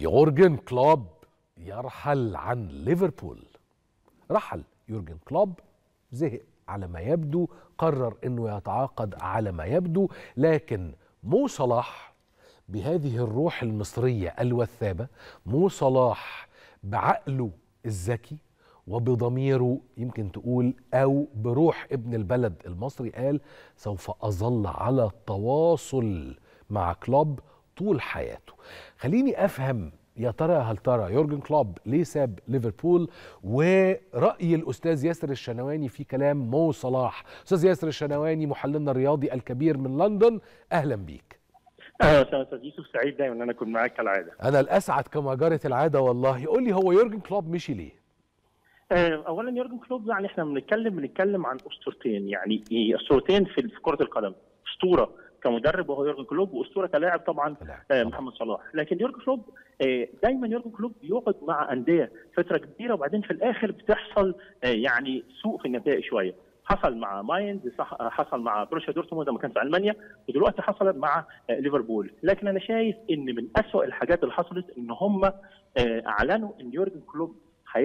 يورجن كلوب يرحل عن ليفربول. رحل يورجن كلوب، زهق على ما يبدو، قرر انه يتعاقد على ما يبدو، لكن مو صلاح بهذه الروح المصرية الوثابة، مو صلاح بعقله الذكي وبضميره يمكن تقول أو بروح ابن البلد المصري، قال سوف أظل على تواصل مع كلوب طول حياته. خليني أفهم يا ترى هل ترى يورجن كلوب ليه ساب ليفربول، ورأي الأستاذ ياسر الشنواني في كلام مو صلاح. أستاذ ياسر الشنواني محللنا الرياضي الكبير من لندن، أهلا بيك. اهلا استاذ يوسف، سعيد دايما ان انا اكون معاك كالعاده. انا الاسعد كما جرت العاده والله. قول لي، هو يورجن كلوب مشي ليه؟ اولا يورجن كلوب يعني احنا بنتكلم عن اسطورتين، يعني اسطورتين في كره القدم. اسطوره كمدرب وهو يورجن كلوب، واسطوره كلاعب طبعا محمد صلاح. لكن يورجن كلوب دايما يورجن كلوب بيقعد مع انديه فتره كبيره، وبعدين في الاخر بتحصل يعني سوء في النتائج شويه. حصل مع ماينز، حصل مع بروسيا دورتموند لما كان في المانيا، ودلوقتي حصل مع ليفربول. لكن انا شايف ان من اسوء الحاجات اللي حصلت ان هم اعلنوا ان يورجن كلوب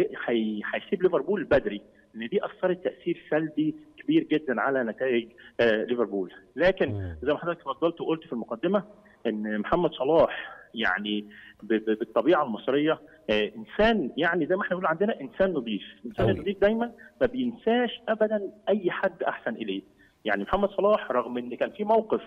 هيسيب ليفربول بدري، لان دي اثرت تاثير سلبي كبير جدا على نتائج ليفربول. لكن زي ما حضرتك اتفضلت وقلت في المقدمه ان محمد صلاح يعني بالطبيعه المصريه انسان، يعني زي ما احنا بنقول عندنا انسان نظيف. الانسان النظيف دايما ما بينساش ابدا اي حد احسن اليه. يعني محمد صلاح رغم ان كان في موقف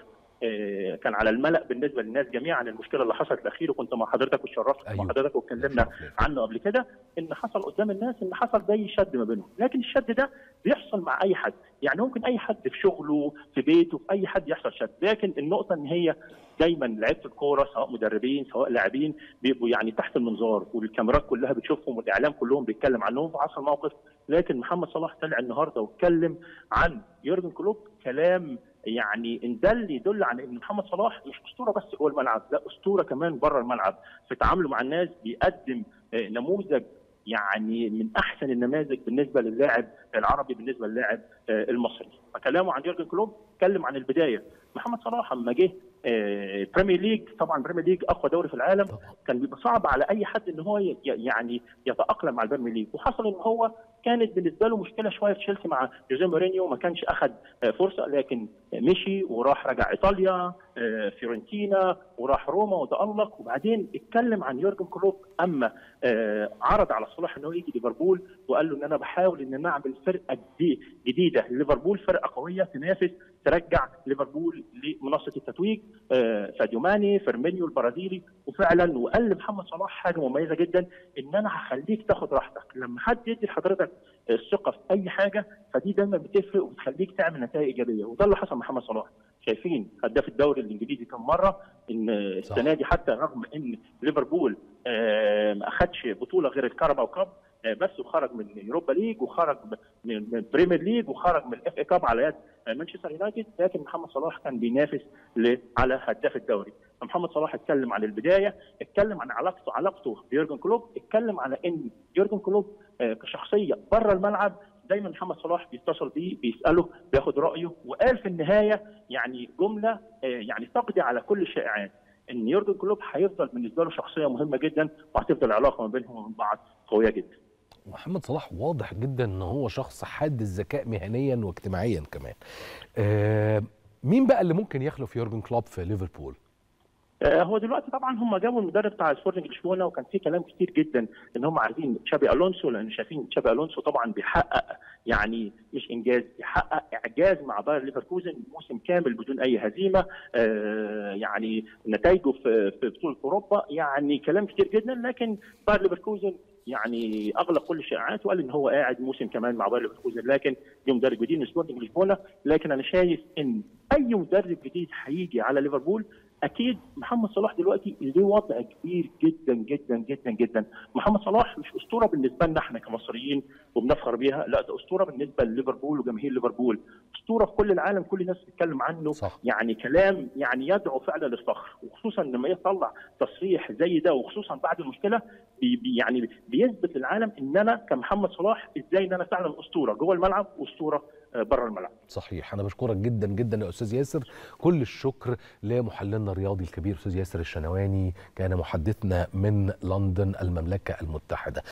كان على الملأ بالنسبه للناس جميعا، المشكله اللي حصلت الاخير، وكنت مع حضرتك واتشرفت مع حضرتك واتكلمنا عنه قبل كده، ان حصل قدام الناس ان حصل زي شد ما بينهم. لكن الشد ده بيحصل مع اي حد، يعني ممكن اي حد في شغله في بيته في اي حد يحصل شد. لكن النقطه ان هي دايما لعيبه الكوره سواء مدربين سواء لاعبين بيبقوا يعني تحت المنظار، والكاميرات كلها بتشوفهم والاعلام كلهم بيتكلم عنهم. فحصل موقف، لكن محمد صلاح طلع النهارده واتكلم عن يورجن كلوب كلام يعني ان ده اللي يدل على ان محمد صلاح مش اسطوره بس جوه الملعب، لا اسطوره كمان بره الملعب في تعامله مع الناس. بيقدم نموذج يعني من احسن النماذج بالنسبه للاعب العربي، بالنسبه للاعب المصري. فكلامه عن يورجن كلوب اتكلم عن البدايه. محمد صلاح لما جه بريمير ليج، طبعا بريمير ليج اقوى دوري في العالم، كان بيبقى صعب على اي حد ان هو يعني يتاقلم مع البريمير ليج. وحصل ان هو كانت بالنسبه له مشكله شويه في تشيلسي مع جوزيه مورينيو، ما كانش اخذ فرصه، لكن مشي وراح رجع ايطاليا، فيورنتينا، وراح روما وتالق. وبعدين اتكلم عن يورجن كلوب اما عرض على صلاح انه يجي ليفربول، وقال له ان انا بحاول ان انا اعمل فرقه جديده لليفربول، فرقه قويه تنافس ترجع ليفربول لمنصه التتويج. ساديو ماني، فيرمينيو البرازيلي. وفعلا وقال لمحمد صلاح حاجه مميزه جدا، ان انا هخليك تاخد راحتك. لما حد يدي لحضرتك الثقه في اي حاجه فدي دايما بتفرق وبتخليك تعمل نتائج ايجابيه، وده اللي حصل محمد صلاح. شايفين هداف الدوري الانجليزي كم مره، ان السنه دي حتى رغم ان ليفربول ما اخذش بطوله غير الكاراباو كاب بس، وخرج من يوروبا ليج وخرج من بريمير ليج وخرج من الاف اي كاب على يد مانشستر يونايتد، لكن محمد صلاح كان بينافس على هداف الدوري. فمحمد صلاح اتكلم عن البدايه، اتكلم عن علاقته بيورجن كلوب، اتكلم على ان يورجن كلوب كشخصيه بره الملعب دايما محمد صلاح بيتصل بيه بيساله بياخد رايه. وقال في النهايه يعني جمله يعني تقضي على كل الشائعات، ان يورجن كلوب هيفضل بالنسبه له شخصيه مهمه جدا، وهتفضل العلاقه ما بينهم وبين بعض قويه جدا. محمد صلاح واضح جدا ان هو شخص حاد الذكاء مهنيا واجتماعيا كمان. مين بقى اللي ممكن يخلف يورجن كلوب في ليفربول؟ هو دلوقتي طبعا هم جابوا المدرب بتاع سبورتنج لشبونه، وكان في كلام كتير جدا ان هم عايزين تشابي الونسو، لان شايفين تشابي الونسو طبعا بيحقق يعني مش انجاز، بيحقق اعجاز مع باير ليفركوزن، موسم كامل بدون اي هزيمه، يعني نتائجه في بطوله اوروبا، يعني كلام كتير جدا. لكن باير ليفركوزن يعني اغلق كل الشائعات وقال ان هو قاعد موسم كمان مع باير ليفركوزن، لكن دي مدرب جديد من سبورتنج لشبونه. لكن انا شايف ان اي مدرب جديد هيجي على ليفربول اكيد محمد صلاح دلوقتي له وضع كبير جدا جدا جدا جدا. محمد صلاح مش اسطوره بالنسبه لنا احنا كمصريين وبنفخر بيها، لا ده اسطوره بالنسبه لليفربول وجماهير ليفربول، اسطوره في كل العالم، كل الناس بتتكلم عنه. صح. يعني كلام يعني يدعو فعلا للفخر، وخصوصا لما يطلع تصريح زي ده، وخصوصا بعد المشكله يعني بيثبت للعالم ان انا كمحمد صلاح ازاي ان انا فعلا اسطوره جوه الملعب واسطوره بره الملعب. صحيح. انا بشكرك جدا جدا يا استاذ ياسر، كل الشكر لمحللنا الرياضي الكبير استاذ ياسر الشنواني، كان محدثنا من لندن المملكه المتحده.